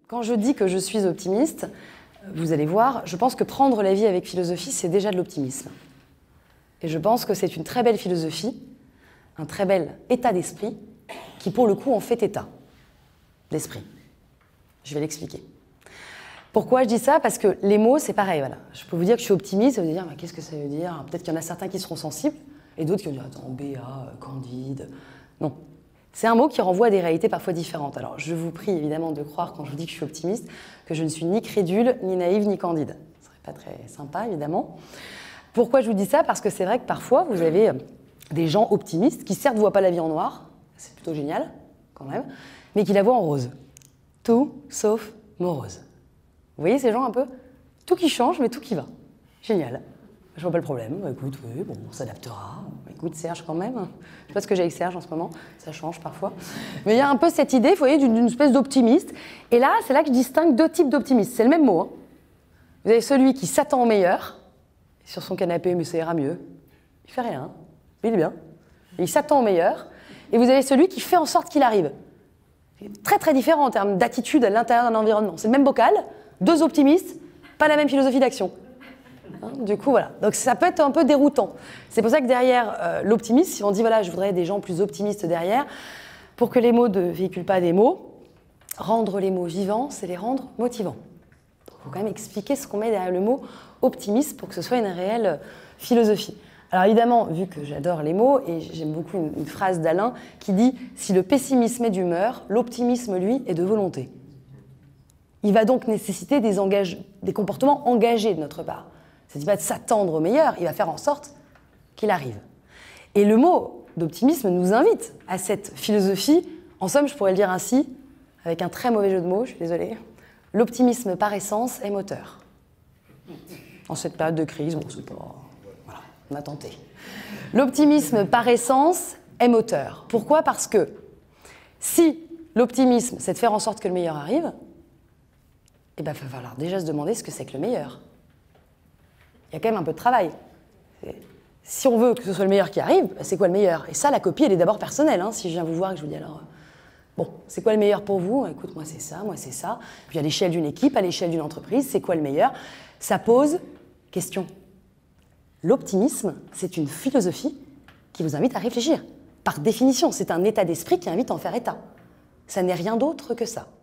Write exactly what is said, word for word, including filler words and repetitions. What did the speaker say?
Quand je dis que je suis optimiste, vous allez voir, je pense que prendre la vie avec philosophie, c'est déjà de l'optimisme. Et je pense que c'est une très belle philosophie, un très bel état d'esprit, qui pour le coup en fait état d'esprit. Je vais l'expliquer. Pourquoi je dis ça? Parce que les mots, c'est pareil. Voilà. Je peux vous dire que je suis optimiste, vous allez dire, qu'est-ce que ça veut dire? Peut-être qu'il y en a certains qui seront sensibles, et d'autres qui vont dire, attends, B A, Candide. Non. C'est un mot qui renvoie à des réalités parfois différentes. Alors, je vous prie évidemment de croire, quand je vous dis que je suis optimiste, que je ne suis ni crédule, ni naïve, ni candide. Ce ne serait pas très sympa, évidemment. Pourquoi je vous dis ça? Parce que c'est vrai que parfois, vous avez des gens optimistes qui, certes, ne voient pas la vie en noir, c'est plutôt génial, quand même, mais qui la voient en rose. Tout sauf morose. Vous voyez ces gens un peu? Tout qui change, mais tout qui va. Génial. Je vois pas le problème. Bah, écoute, oui, bon, on s'adaptera. Écoute, Serge, quand même. Je sais pas ce que j'ai avec Serge en ce moment. Ça change parfois. Mais il y a un peu cette idée, vous voyez, d'une espèce d'optimiste. Et là, c'est là que je distingue deux types d'optimistes. C'est le même mot. Hein. Vous avez celui qui s'attend au meilleur, sur son canapé, mais ça ira mieux. Il fait rien, mais il est bien. Et il s'attend au meilleur. Et vous avez celui qui fait en sorte qu'il arrive. C'est très très différent en termes d'attitude à l'intérieur d'un environnement. C'est le même bocal, deux optimistes, pas la même philosophie d'action. Hein, du coup, voilà. Donc ça peut être un peu déroutant. C'est pour ça que derrière euh, l'optimisme, si on dit, voilà, je voudrais des gens plus optimistes derrière, pour que les mots ne véhiculent pas des mots, rendre les mots vivants, c'est les rendre motivants. Il faut quand même expliquer ce qu'on met derrière le mot optimiste pour que ce soit une réelle philosophie. Alors évidemment, vu que j'adore les mots, et j'aime beaucoup une, une phrase d'Alain qui dit « Si le pessimisme est d'humeur, l'optimisme, lui, est de volonté ». Il va donc nécessiter des, engage... des comportements engagés de notre part. Ça ne dit pas de s'attendre au meilleur, il va faire en sorte qu'il arrive. Et le mot d'optimisme nous invite à cette philosophie. En somme, je pourrais le dire ainsi, avec un très mauvais jeu de mots, je suis désolée. L'optimisme par essence est moteur. En cette période de crise, bon, c'est pas... Voilà, on a tenté. L'optimisme par essence est moteur. Pourquoi? Parce que si l'optimisme, c'est de faire en sorte que le meilleur arrive, eh bien, il va falloir déjà se demander ce que c'est que le meilleur. Il y a quand même un peu de travail. Si on veut que ce soit le meilleur qui arrive, c'est quoi le meilleur? Et ça, la copie, elle est d'abord personnelle. Hein. Si je viens vous voir et que je vous dis alors, bon, c'est quoi le meilleur pour vous? Écoute, moi c'est ça, moi c'est ça. Puis à l'échelle d'une équipe, à l'échelle d'une entreprise, c'est quoi le meilleur? Ça pose question. L'optimisme, c'est une philosophie qui vous invite à réfléchir. Par définition, c'est un état d'esprit qui invite à en faire état. Ça n'est rien d'autre que ça.